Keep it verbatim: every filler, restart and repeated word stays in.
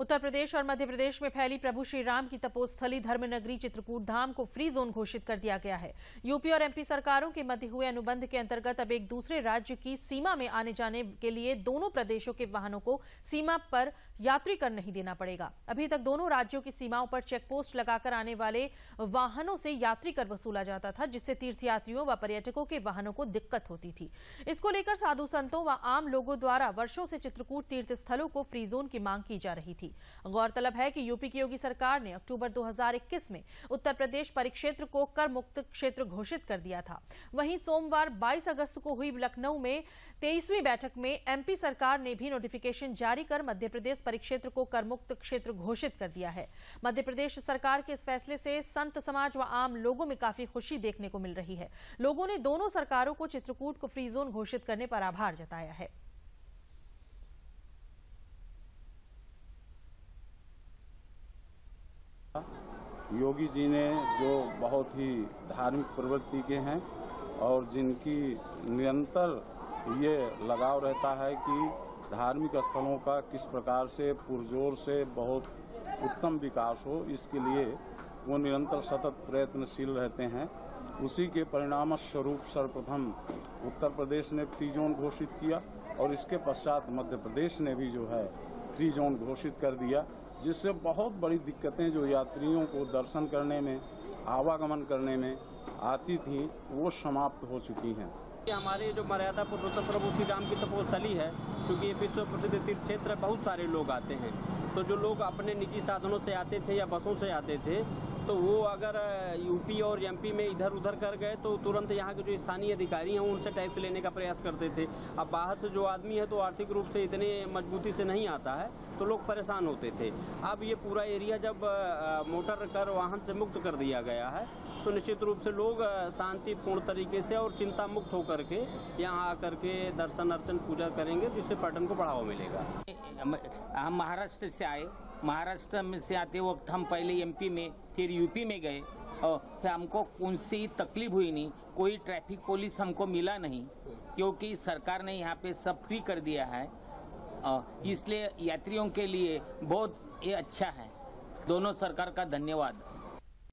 उत्तर प्रदेश और मध्य प्रदेश में फैली प्रभु श्री राम की तपोस्थली धर्मनगरी चित्रकूट धाम को फ्री जोन घोषित कर दिया गया है। यूपी और एमपी सरकारों के मध्य हुए अनुबंध के अंतर्गत अब एक दूसरे राज्य की सीमा में आने जाने के लिए दोनों प्रदेशों के वाहनों को सीमा पर यात्री कर नहीं देना पड़ेगा। अभी तक दोनों राज्यों की सीमाओं पर चेक पोस्ट लगाकर आने वाले वाहनों से यात्री कर वसूला जाता था, जिससे तीर्थयात्रियों व पर्यटकों के वाहनों को दिक्कत होती थी। इसको लेकर साधु संतों व आम लोगों द्वारा वर्षों से चित्रकूट तीर्थ स्थलों को फ्री जोन की मांग की जा रही थी। गौरतलब है कि यूपी की योगी सरकार ने अक्टूबर दो हज़ार इक्कीस में उत्तर प्रदेश परिक्षेत्र को कर मुक्त क्षेत्र घोषित कर दिया था। वहीं सोमवार बाईस अगस्त को हुई लखनऊ में तेईसवीं बैठक में एमपी सरकार ने भी नोटिफिकेशन जारी कर मध्य प्रदेश परिक्षेत्र को कर मुक्त क्षेत्र घोषित कर दिया है। मध्य प्रदेश सरकार के इस फैसले से संत समाज व आम लोगों में काफी खुशी देखने को मिल रही है। लोगों ने दोनों सरकारों को चित्रकूट को फ्री जोन घोषित करने पर आभार जताया है। योगी जी ने जो बहुत ही धार्मिक प्रवृत्ति के हैं और जिनकी निरंतर ये लगाव रहता है कि धार्मिक स्थलों का किस प्रकार से पुरजोर से बहुत उत्तम विकास हो, इसके लिए वो निरंतर सतत प्रयत्नशील रहते हैं। उसी के परिणाम स्वरूप सर्वप्रथम उत्तर प्रदेश ने फ्री जोन घोषित किया और इसके पश्चात मध्य प्रदेश ने भी जो है फ्री जोन घोषित कर दिया, जिससे बहुत बड़ी दिक्कतें जो यात्रियों को दर्शन करने में, आवागमन करने में आती थी, वो समाप्त हो चुकी हैं। हमारे जो मर्यादा पुरुषोत्तम प्रभु श्री राम की तपोस्थली है, क्योंकि ये विश्व प्रसिद्ध तीर्थ क्षेत्र, बहुत सारे लोग आते हैं। तो जो लोग अपने निजी साधनों से आते थे या बसों से आते थे, तो वो अगर यूपी और एमपी में इधर उधर कर गए तो तुरंत यहाँ के जो स्थानीय अधिकारी हैं उनसे टैक्स लेने का प्रयास करते थे। अब बाहर से जो आदमी है तो आर्थिक रूप से इतने मजबूती से नहीं आता है, तो लोग परेशान होते थे। अब ये पूरा एरिया जब मोटर कर वाहन से मुक्त कर दिया गया है, तो निश्चित रूप से लोग शांतिपूर्ण तरीके से और चिंता मुक्त होकर के यहाँ आकर के दर्शन अर्चन पूजा करेंगे, जिससे पर्यटन को बढ़ावा मिलेगा। हम महाराष्ट्र से आए, महाराष्ट्र में से आते वक्त हम पहले एमपी में फिर यूपी में गए और फिर हमको कौन सी तकलीफ हुई नहीं, कोई ट्रैफिक पुलिस हमको मिला नहीं, क्योंकि सरकार ने यहाँ पे सब फ्री कर दिया है। इसलिए यात्रियों के लिए बहुत ये अच्छा है। दोनों सरकार का धन्यवाद।